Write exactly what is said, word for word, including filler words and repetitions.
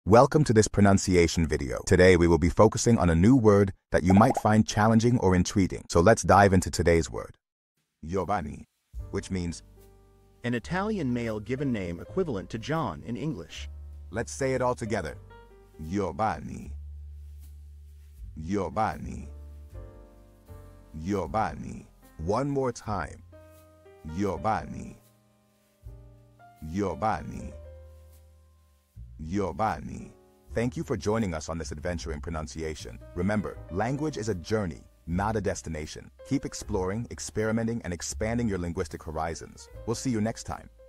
Welcome to this pronunciation video. Today we will be focusing on a new word that you might find challenging or intriguing. So let's dive into today's word. Giovanni, which means an Italian male given name equivalent to John in English. Let's say it all together. Giovanni. Giovanni. Giovanni. One more time. Giovanni. Giovanni. Giovanni. Thank you for joining us on this adventure in pronunciation. Remember, language is a journey, not a destination. Keep exploring, experimenting, and expanding your linguistic horizons. We'll see you next time.